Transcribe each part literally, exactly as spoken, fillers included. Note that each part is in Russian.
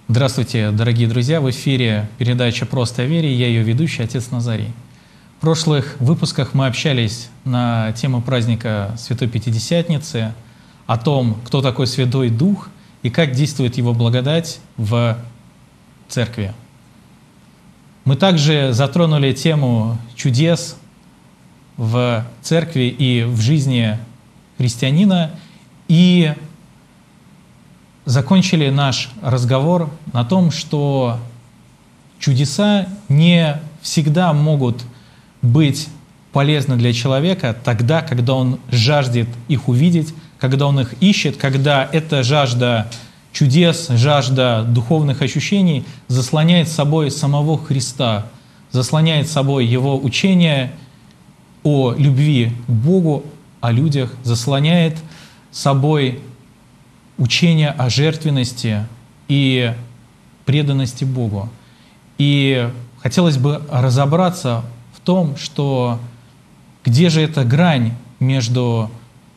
Здравствуйте, дорогие друзья! В эфире передача «Просто о вере», я ее ведущий, отец Назарий. В прошлых выпусках мы общались на тему праздника Святой Пятидесятницы, о том, кто такой Святой Дух и как действует Его благодать в Церкви. Мы также затронули тему чудес в Церкви и в жизни христианина и закончили наш разговор на том, что чудеса не всегда могут быть полезны для человека тогда, когда он жаждет их увидеть, когда он их ищет, когда эта жажда чудес, жажда духовных ощущений заслоняет собой самого Христа, заслоняет собой Его учение о любви к Богу, о людях, заслоняет собой учение о жертвенности и преданности Богу. И хотелось бы разобраться в том, что где же эта грань между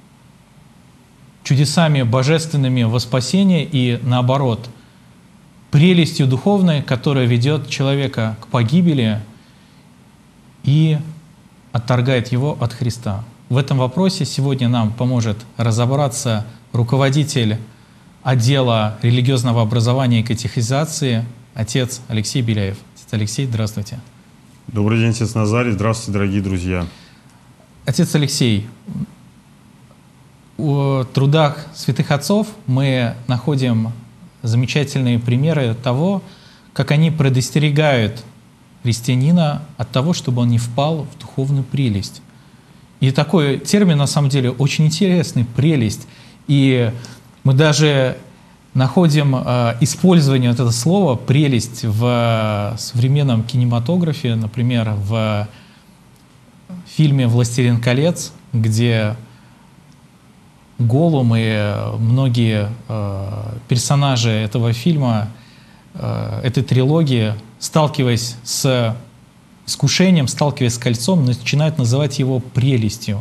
чудесами божественными во спасение и, наоборот, прелестью духовной, которая ведет человека к погибели и отторгает его от Христа. В этом вопросе сегодня нам поможет разобраться руководитель отдела религиозного образования и катехизации, отец Алексей Беляев. Отец Алексей, здравствуйте. Добрый день, отец Назарий. Здравствуйте, дорогие друзья. Отец Алексей, в трудах святых отцов мы находим замечательные примеры того, как они предостерегают христианина от того, чтобы он не впал в духовную прелесть. И такой термин, на самом деле, очень интересный — прелесть. И мы даже находим э, использование вот этого слова «прелесть» в э, современном кинематографе, например, в фильме «Властелин колец», где Голлум и многие э, персонажи этого фильма, э, этой трилогии, сталкиваясь с искушением, сталкиваясь с кольцом, начинают называть его прелестью.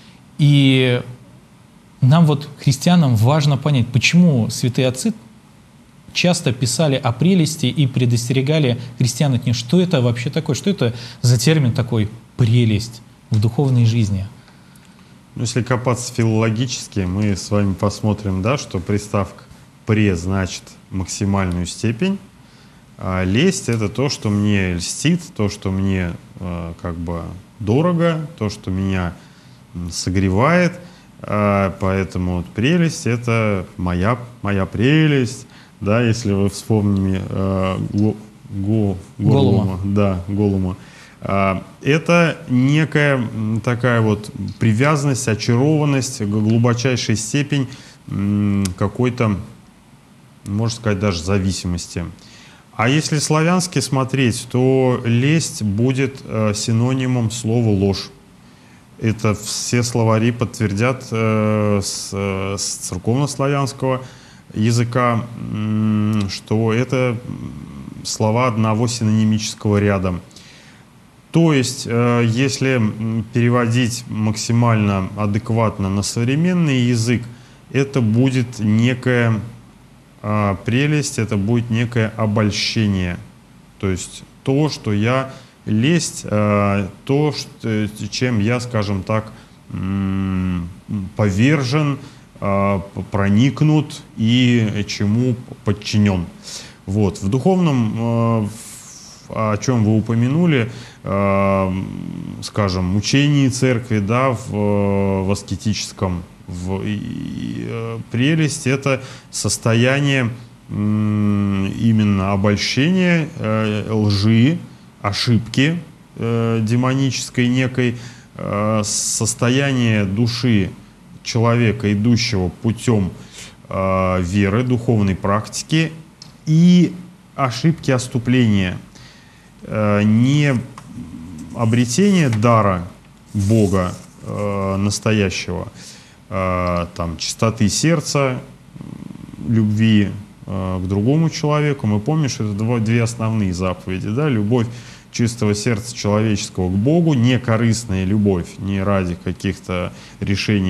И нам, вот, христианам, важно понять, почему святые отцы часто писали о прелести и предостерегали христиан от нее. Что это вообще такое? Что это за термин такой «прелесть» в духовной жизни? Ну, если копаться филологически, мы с вами посмотрим, да, что приставка «пре» значит максимальную степень, а лесть — это то, что мне льстит, то, что мне э, как бы дорого, то, что меня согревает. Поэтому вот прелесть — это моя, моя прелесть, да, если вы вспомните э, го, го, Голлума, да, Голлума. Э, это некая такая вот привязанность, очарованность, глубочайшая степень э, какой-то, можно сказать, даже зависимости. А если славянски смотреть, то лесть будет э, синонимом слова ложь. Это все словари подтвердят э, с, с церковнославянского языка, э, что это слова одного синонимического ряда. То есть, э, если переводить максимально адекватно на современный язык, это будет некая э, прелесть, это будет некое обольщение. То есть то, что я... Лесть, то, чем я, скажем так, повержен, проникнут и чему подчинен. Вот. В духовном, о чем вы упомянули, скажем, учении церкви, да, в, в аскетическом, в, и, прелесть — это состояние именно обольщения, лжи, ошибки э, демонической некой, э, состояние души человека, идущего путем э, веры, духовной практики, и ошибки отступления, э, не обретение дара Бога э, настоящего, э, там, чистоты сердца, любви к другому человеку. Мы помним, что это два, две основные заповеди. Да? Любовь чистого сердца человеческого к Богу, не корыстная любовь, не ради каких-то решений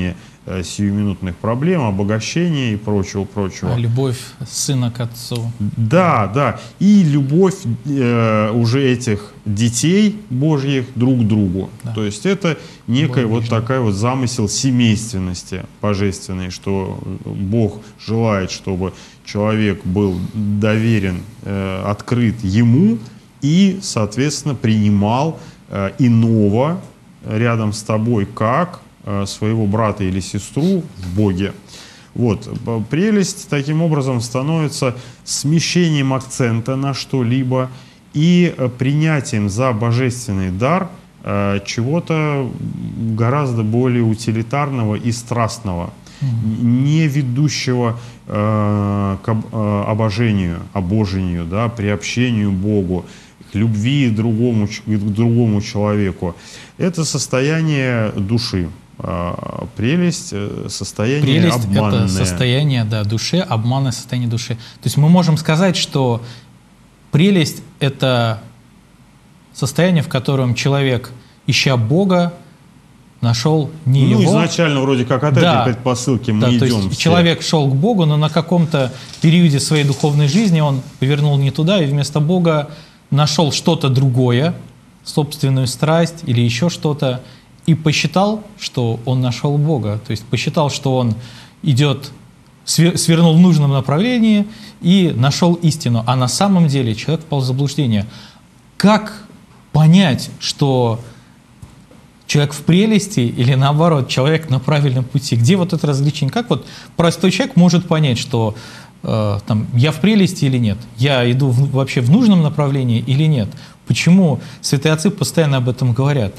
э, сиюминутных проблем, обогащения и прочего-прочего. А любовь сына к отцу. Да, да. И любовь э, уже этих детей Божьих друг к другу. Да. То есть это некая Бог вот ближний. Такая вот замысел семейственности божественной, что Бог желает, чтобы человек был доверен, э, открыт Ему и, соответственно, принимал э, иного рядом с тобой как э, своего брата или сестру в Боге. Вот. Прелесть таким образом становится смещением акцента на что-либо и принятием за божественный дар э, чего-то гораздо более утилитарного и страстного, mm-hmm. не ведущего э, к об, э, обожению, обожению, да, приобщению Богу, к любви другому, к другому человеку. Это состояние души. Прелесть — состояние Прелесть обманное. Это состояние, да, души, обманное состояние души. То есть мы можем сказать, что прелесть — это состояние, в котором человек, ища Бога, нашел не ну, его. Ну, изначально вроде как от да, этой предпосылки мы да, идем. То есть все. Человек шел к Богу, но на каком-то периоде своей духовной жизни он повернул не туда, и вместо Бога нашел что-то другое, собственную страсть или еще что-то, и посчитал, что он нашел Бога. То есть посчитал, что он идет, свернул в нужном направлении и нашел истину. А на самом деле человек впал в заблуждение. Как понять, что человек в прелести или наоборот, человек на правильном пути? Где вот это различие? Как вот простой человек может понять, что э, там, я в прелести или нет? Я иду в, вообще в нужном направлении или нет? Почему святые отцы постоянно об этом говорят?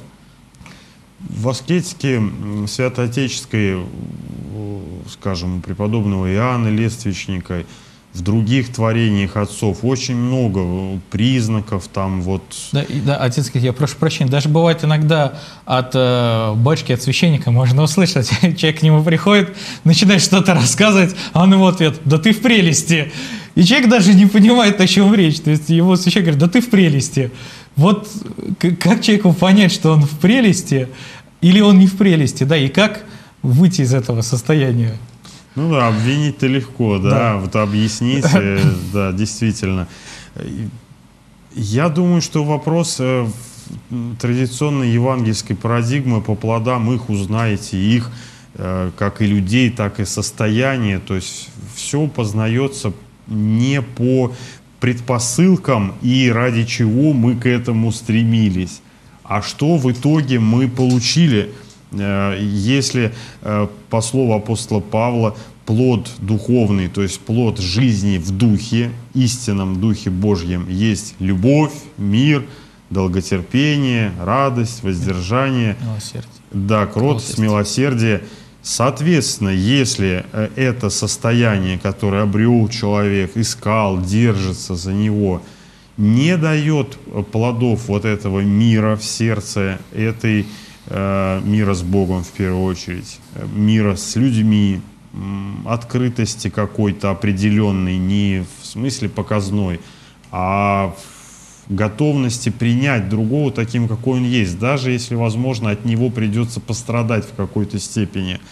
В аскетике святоотеческой, скажем, преподобного Иоанна Лествичника, в других творениях отцов очень много признаков там вот. Да, да, отец, я прошу прощения, даже бывает иногда от э, батюшки, от священника можно услышать, человек к нему приходит, начинает что-то рассказывать, а он ему ответ: да ты в прелести. И человек даже не понимает, о чем речь. То есть его священник говорит: да ты в прелести. Вот как человеку понять, что он в прелести или он не в прелести, да, и как выйти из этого состояния? Ну да, обвинить-то легко, да, да. Вот объяснить, да, действительно. Я думаю, что вопрос традиционной евангельской парадигмы: по плодам их узнаете, их, как и людей, так и состояние, то есть все познается не по предпосылкам и ради чего мы к этому стремились, а что в итоге мы получили. Если, по слову апостола Павла, плод духовный, то есть плод жизни в духе, истинном духе Божьем, есть любовь, мир, долготерпение, радость, воздержание, милосердие. Да, кротость, милосердие. Соответственно, если это состояние, которое обрел человек, искал, держится за него, не дает плодов вот этого мира в сердце, этой э, мира с Богом в первую очередь, мира с людьми, открытости какой-то определенной, не в смысле показной, а в готовности принять другого таким, какой он есть, даже если, возможно, от него придется пострадать в какой-то степени,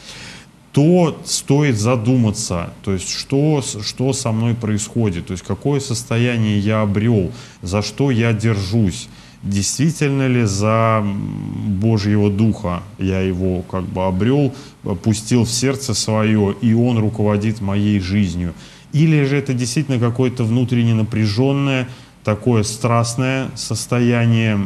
то стоит задуматься, то есть что, что со мной происходит, то есть какое состояние я обрел, за что я держусь, действительно ли за Божьего Духа я его как бы обрел, пустил в сердце свое, и он руководит моей жизнью, или же это действительно какое-то внутренне напряженное, такое страстное состояние,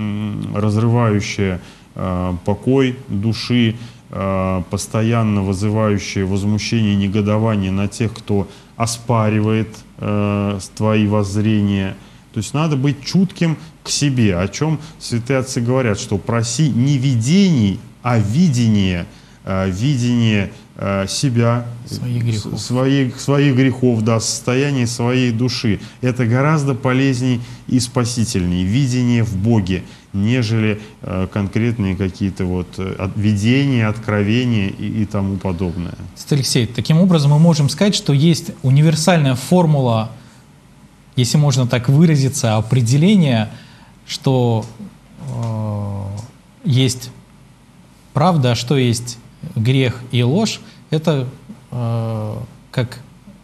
разрывающее э, покой души, э, постоянно вызывающее возмущение и негодование на тех, кто оспаривает э, твои воззрения. То есть надо быть чутким к себе, о чем святые отцы говорят, что проси не видений, а видение, э, видение э, себя, своих грехов. Своих, своих грехов, да, состояние своей души. Это гораздо полезней и спасительней, видение в Боге, нежели э, конкретные какие-то вот э, видения, откровения и, и тому подобное. Алексей, таким образом мы можем сказать, что есть универсальная формула, если можно так выразиться, определение, что э, есть правда, а что есть грех и ложь, это, э, как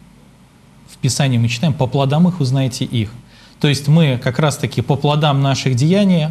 в Писании мы читаем, по плодам их узнаете их. То есть мы как раз-таки по плодам наших деяний,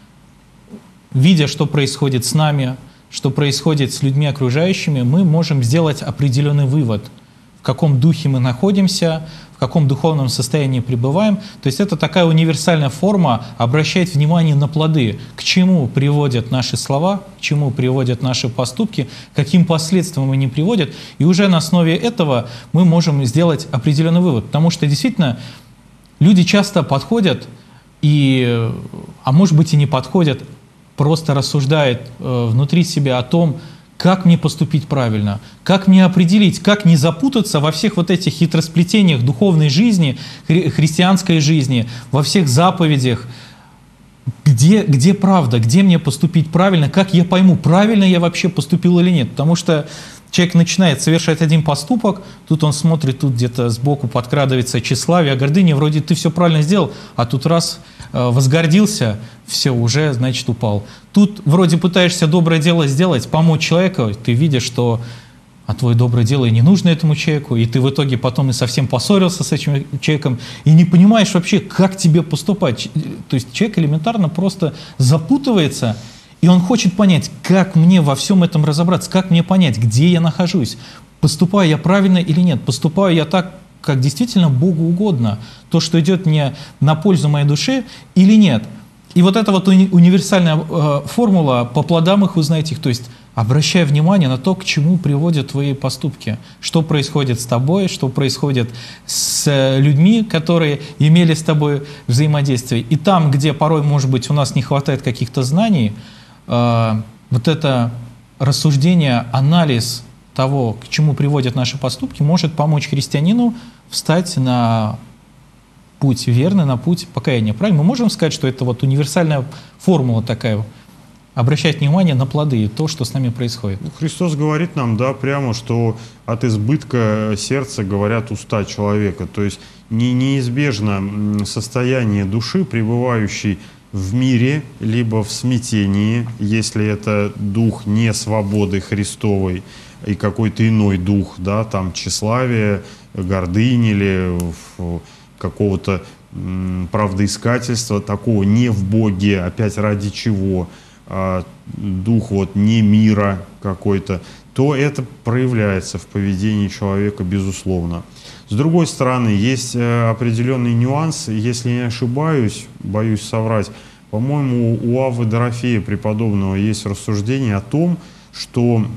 видя, что происходит с нами, что происходит с людьми окружающими, мы можем сделать определенный вывод, в каком духе мы находимся, в каком духовном состоянии пребываем. То есть это такая универсальная форма обращать внимание на плоды, к чему приводят наши слова, к чему приводят наши поступки, каким последствиям они приводят. И уже на основе этого мы можем сделать определенный вывод. Потому что действительно люди часто подходят, и, а может быть и не подходят, просто рассуждают э, внутри себя о том, как мне поступить правильно, как мне определить, как не запутаться во всех вот этих хитросплетениях духовной жизни, хри- христианской жизни, во всех заповедях, где, где правда, где мне поступить правильно, как я пойму, правильно я вообще поступил или нет. Потому что человек начинает совершать один поступок, тут он смотрит, тут где-то сбоку подкрадывается тщеславие, гордыня, вроде ты все правильно сделал, а тут раз э, возгордился, все, уже, значит, упал. Тут вроде пытаешься доброе дело сделать, помочь человеку, ты видишь, что а твое доброе дело и не нужно этому человеку, и ты в итоге потом и совсем поссорился с этим человеком, и не понимаешь вообще, как тебе поступать. То есть человек элементарно просто запутывается, и он хочет понять, как мне во всем этом разобраться, как мне понять, где я нахожусь, поступаю я правильно или нет, поступаю я так, как действительно Богу угодно, то, что идет мне на пользу моей душе или нет. И вот эта вот уни- универсальная э, формула «по плодам их узнаете их», то есть обращай внимание на то, к чему приводят твои поступки, что происходит с тобой, что происходит с людьми, которые имели с тобой взаимодействие. И там, где порой, может быть, у нас не хватает каких-то знаний, э, вот это рассуждение, анализ того, к чему приводят наши поступки, может помочь христианину встать на путь верный, на путь покаяния. Правильно? Мы можем сказать, что это вот универсальная формула такая, обращать внимание на плоды и то, что с нами происходит. Ну, Христос говорит нам, да, прямо, что от избытка сердца говорят уста человека. То есть не, неизбежно состояние души, пребывающей в мире, либо в смятении, если это дух не свободы Христовой и какой-то иной дух, да, там тщеславие, гордыни или какого-то м, правдоискательства, такого не в Боге, опять ради чего, а, дух вот не мира какой-то, то это проявляется в поведении человека, безусловно. С другой стороны, есть определенный нюанс, если не ошибаюсь, боюсь соврать, по-моему, у Аввы Дорофея преподобного есть рассуждение о том, что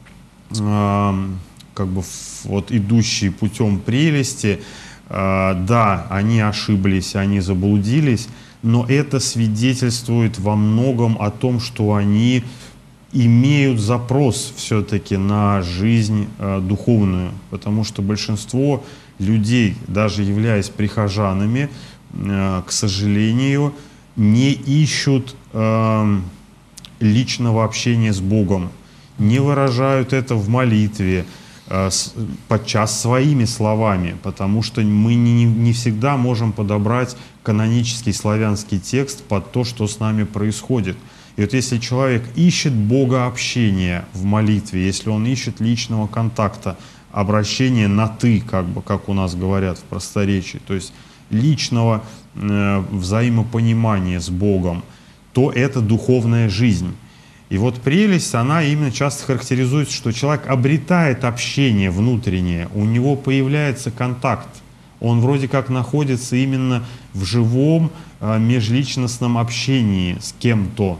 э, как бы вот идущие путем прелести, да, они ошиблись, они заблудились, но это свидетельствует во многом о том, что они имеют запрос все-таки на жизнь э, духовную, потому что большинство людей, даже являясь прихожанами, э, к сожалению, не ищут э, личного общения с Богом, не выражают это в молитве, подчас своими словами, потому что мы не, не всегда можем подобрать канонический славянский текст под то, что с нами происходит. И вот если человек ищет Бога общения в молитве, если он ищет личного контакта, обращения на «ты», как бы, как у нас говорят в просторечии, то есть личного э, взаимопонимания с Богом, то это духовная жизнь. И вот прелесть, она именно часто характеризуется, что человек обретает общение внутреннее, у него появляется контакт. Он вроде как находится именно в живом а, межличностном общении с кем-то.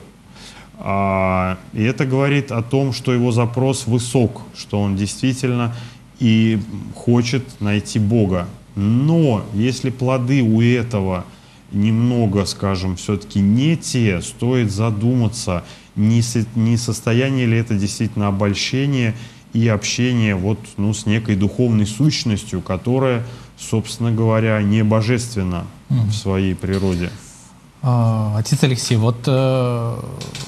А, и это говорит о том, что его запрос высок, что он действительно и хочет найти Бога. Но если плоды у этого немного, скажем, все-таки не те, стоит задуматься, не, не состояние ли это действительно обольщения и общения вот, ну, с некой духовной сущностью, которая, собственно говоря, не божественна mm. в своей природе. А, отец Алексей, вот э,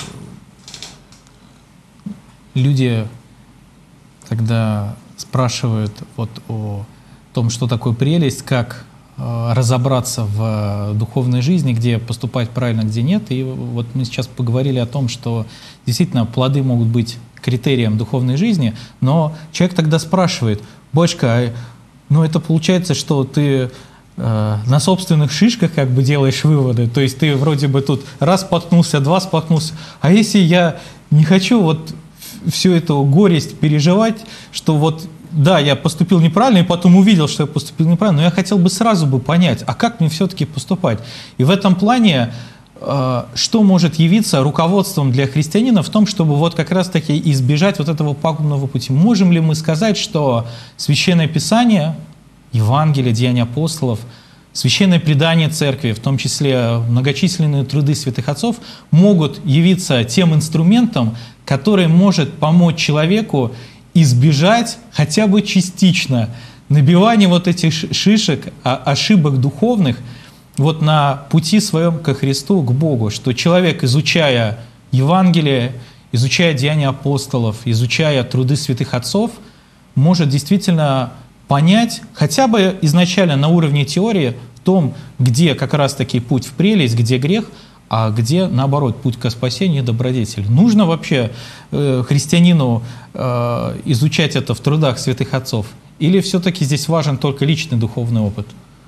люди, когда спрашивают вот о том, что такое прелесть, как разобраться в духовной жизни, где поступать правильно, где нет. И вот мы сейчас поговорили о том, что действительно плоды могут быть критерием духовной жизни, но человек тогда спрашивает: «Батюшка, ну это получается, что ты э, на собственных шишках как бы делаешь выводы, то есть ты вроде бы тут раз споткнулся, два споткнулся, а если я не хочу вот всю эту горесть переживать, что вот да, я поступил неправильно, и потом увидел, что я поступил неправильно, но я хотел бы сразу бы понять, а как мне все-таки поступать?» И в этом плане э, что может явиться руководством для христианина в том, чтобы вот как раз-таки избежать вот этого пагубного пути? Можем ли мы сказать, что Священное Писание, Евангелие, Деяния апостолов, священное предание церкви, в том числе многочисленные труды святых отцов, могут явиться тем инструментом, который может помочь человеку избежать хотя бы частично набивания вот этих шишек, ошибок духовных вот на пути своем ко Христу, к Богу, что человек, изучая Евангелие, изучая Деяния апостолов, изучая труды святых отцов, может действительно понять хотя бы изначально на уровне теории в том, где как раз-таки путь в прелесть, где грех, а где, наоборот, путь к спасению и добродетель. Нужно вообще э, христианину э, изучать это в трудах святых отцов? Или все-таки здесь важен только личный духовный опыт?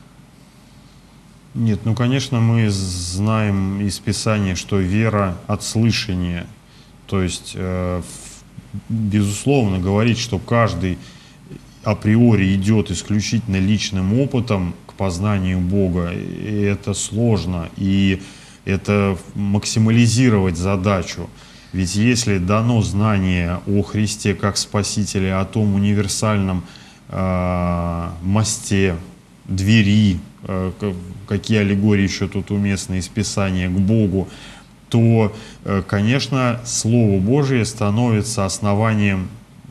Нет, ну, конечно, мы знаем из Писания, что вера от слышания. То есть, э, безусловно, говорить, что каждый априори идет исключительно личным опытом к познанию Бога, и это сложно. И это максимализировать задачу. Ведь если дано знание о Христе как Спасителе, о том универсальном э, мосте, двери, э, какие аллегории еще тут уместны из Писания, к Богу, то, э, конечно, Слово Божие становится основанием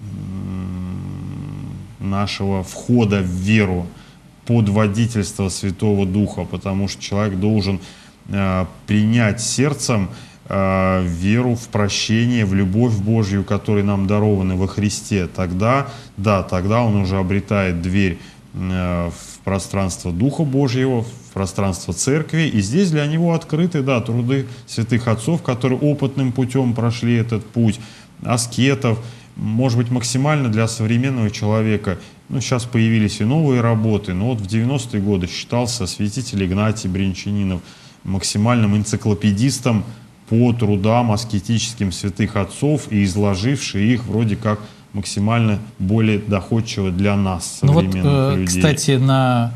э, нашего входа в веру под водительство Святого Духа, потому что человек должен принять сердцем э, веру в прощение, в любовь Божью, которой нам дарованы во Христе. Тогда, да, тогда он уже обретает дверь э, в пространство Духа Божьего, в пространство Церкви. И здесь для него открыты, да, труды святых отцов, которые опытным путем прошли этот путь, аскетов. Может быть, максимально для современного человека. Ну, сейчас появились и новые работы, но вот в девяностые годы считался святитель Игнатий Брянчанинов максимальным энциклопедистом по трудам аскетическим святых отцов и изложивший их вроде как максимально более доходчиво для нас, современных ну вот, людей. Кстати, на,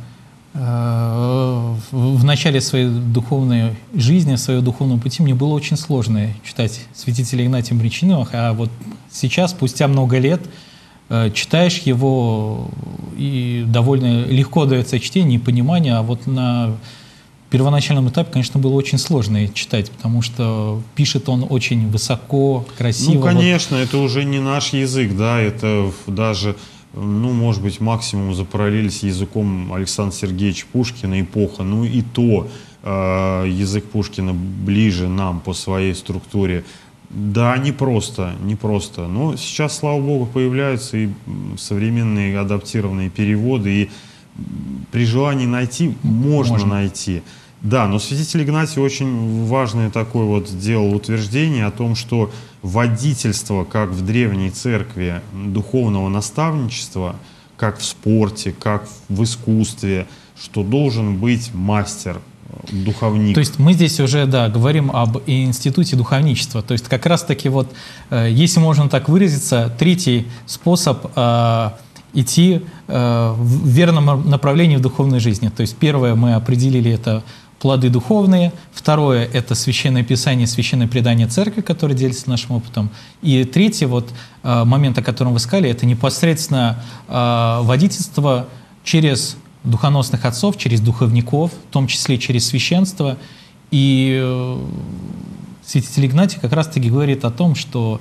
э, в начале своей духовной жизни, своего духовного пути мне было очень сложно читать святителя Игнатия Брянчанинова, а вот сейчас, спустя много лет, э, читаешь его, и довольно легко дается чтение и понимание, а вот на первоначальном этапе, конечно, было очень сложно читать, потому что пишет он очень высоко, красиво. Ну, конечно, вот. Это уже не наш язык, да, это даже, ну, может быть, максимум запараллелить с языком Александра Сергеевича Пушкина, эпоха, ну и то э, язык Пушкина ближе нам по своей структуре. Да, не просто, не просто, но сейчас, слава богу, появляются и современные адаптированные переводы, и при желании найти можно, можно. найти. Да, но святитель Игнатий очень важное такое вот сделал утверждение о том, что водительство, как в древней церкви, духовного наставничества, как в спорте, как в искусстве, что должен быть мастер, духовник. То есть мы здесь уже, да, говорим об институте духовничества. То есть как раз-таки вот, если можно так выразиться, третий способ э, идти э, в верном направлении в духовной жизни. То есть первое мы определили — это плоды духовные. Второе — это Священное Писание, священное предание церкви, которое делится нашим опытом. И третий вот э, момент, о котором вы сказали, это непосредственно э, водительство через духоносных отцов, через духовников, в том числе через священство. И э, святитель Игнатий как раз-таки говорит о том, что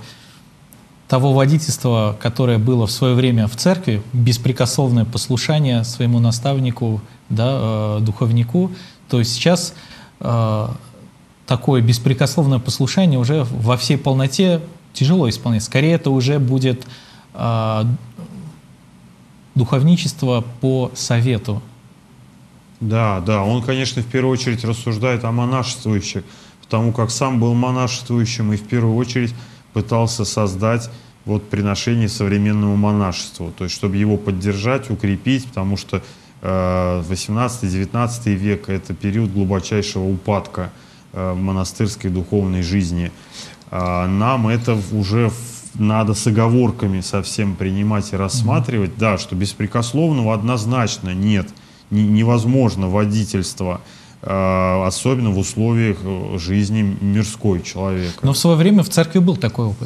того водительства, которое было в свое время в церкви, беспрекословное послушание своему наставнику, да, э, духовнику, то сейчас э, такое беспрекословное послушание уже во всей полноте тяжело исполнять. Скорее, это уже будет э, духовничество по совету. Да, да, он, конечно, в первую очередь рассуждает о монашествующих, потому как сам был монашествующим и в первую очередь пытался создать вот приношение современному монашеству, то есть чтобы его поддержать, укрепить, потому что э, восемнадцатый-девятнадцатый век — это период глубочайшего упадка э, монастырской духовной жизни. А нам это уже надо с оговорками совсем принимать и рассматривать, mm-hmm. да, что беспрекословного однозначно нет. Невозможно водительство, особенно в условиях жизни мирской человека. Но в свое время в церкви был такой опыт.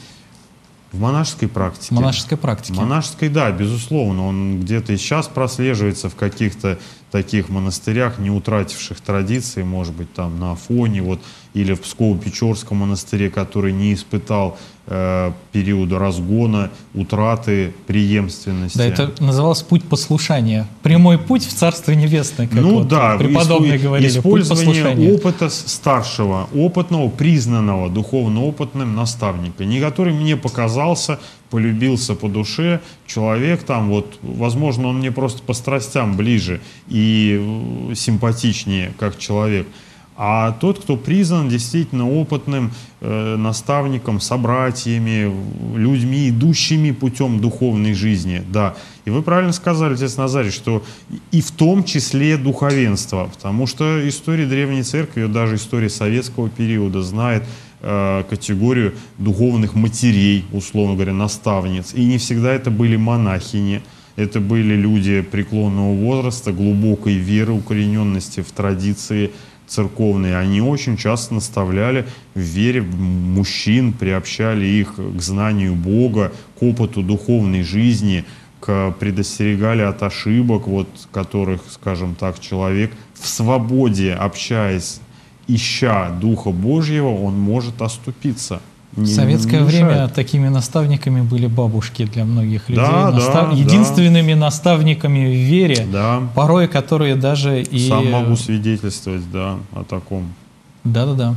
В монашеской практике. В монашеской практике. В монашеской, да, безусловно. Он где-то и сейчас прослеживается в каких-то таких монастырях, не утративших традиции, может быть, там на Афоне, вот, или в Псково-Печорском монастыре, который не испытал э, периода разгона, утраты преемственности. Да, это называлось путь послушания. Прямой путь в Царство Небесное, как ну, вот да, преподобные исп... говорили. Использование опыта старшего, опытного, признанного духовно опытным наставника, не который мне показался, полюбился по душе человек, там вот, возможно, он мне просто по страстям ближе и симпатичнее как человек, а тот, кто признан действительно опытным э, наставником, собратьями, людьми, идущими путем духовной жизни, да. И вы правильно сказали, отец Назарий, что и в том числе духовенство, потому что история Древней Церкви, даже история советского периода знает категорию духовных матерей, условно говоря, наставниц. И не всегда это были монахини, это были люди преклонного возраста, глубокой веры, укорененности в традиции церковной. Они очень часто наставляли в вере мужчин, приобщали их к знанию Бога, к опыту духовной жизни, к, предостерегали от ошибок, вот, которых, скажем так, человек в свободе, общаясь, ища Духа Божьего, он может оступиться. В советское время такими наставниками были бабушки для многих людей. Да, Настав... да, единственными да. наставниками в вере, да. порой которые даже и... Сам могу свидетельствовать, да, о таком. Да-да-да.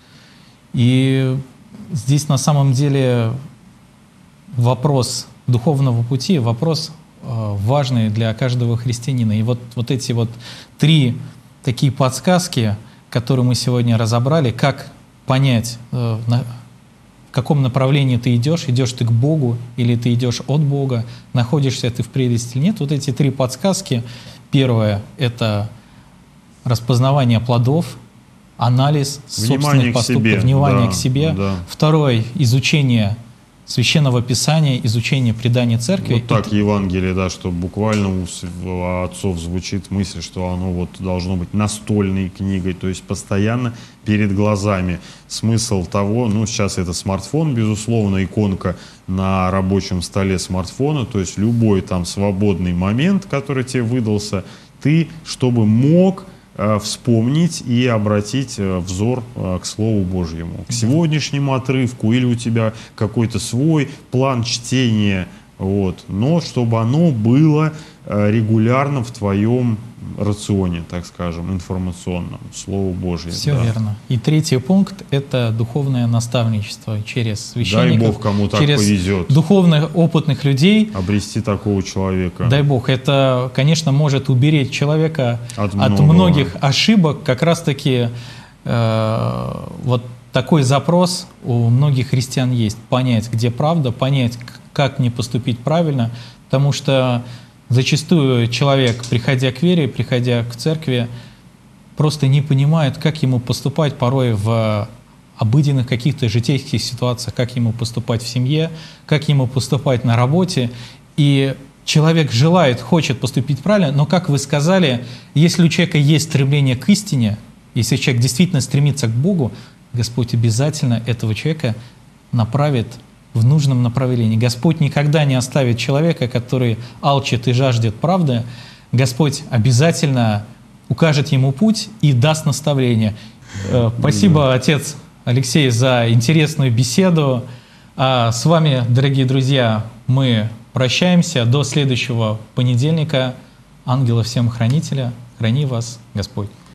И здесь на самом деле вопрос духовного пути, вопрос э, важный для каждого христианина. И вот, вот эти вот три такие подсказки, которые мы сегодня разобрали, как понять, э, на, в каком направлении ты идешь, идешь ты к Богу или ты идешь от Бога, находишься ты в прелести или нет. Вот эти три подсказки. Первое — это распознавание плодов, анализ внимание собственных поступков, себе. внимание Да, к себе. Да. Второе — изучение Священного Писания, изучение предания церкви. Вот так Евангелие, да, что буквально у отцов звучит мысль, что оно вот должно быть настольной книгой, то есть постоянно перед глазами. Смысл того, ну сейчас это смартфон, безусловно, иконка на рабочем столе смартфона, то есть любой там свободный момент, который тебе выдался, ты, чтобы мог вспомнить и обратить взор к Слову Божьему, к сегодняшнему отрывку, или у тебя какой-то свой план чтения, вот, но чтобы оно было регулярно в твоем рационе, так скажем, информационном, Слово Божье. Все да. верно. И третий пункт — это духовное наставничество через священников. Дай Бог, кому так через повезет. Духовных, опытных людей. Обрести такого человека. Дай Бог. Это, конечно, может уберечь человека от, от многих ошибок. Как раз-таки э, вот такой запрос у многих христиан есть. Понять, где правда, понять, как мне поступить правильно. Потому что зачастую человек, приходя к вере, приходя к церкви, просто не понимает, как ему поступать порой в обыденных каких-то житейских ситуациях, как ему поступать в семье, как ему поступать на работе. И человек желает, хочет поступить правильно, но, как вы сказали, если у человека есть стремление к истине, если человек действительно стремится к Богу, Господь обязательно этого человека направит в нужном направлении. Господь никогда не оставит человека, который алчит и жаждет правды. Господь обязательно укажет ему путь и даст наставление. Спасибо, отец Алексей, за интересную беседу. А с вами, дорогие друзья, мы прощаемся до следующего понедельника. Ангела всем хранителя, храни вас Господь.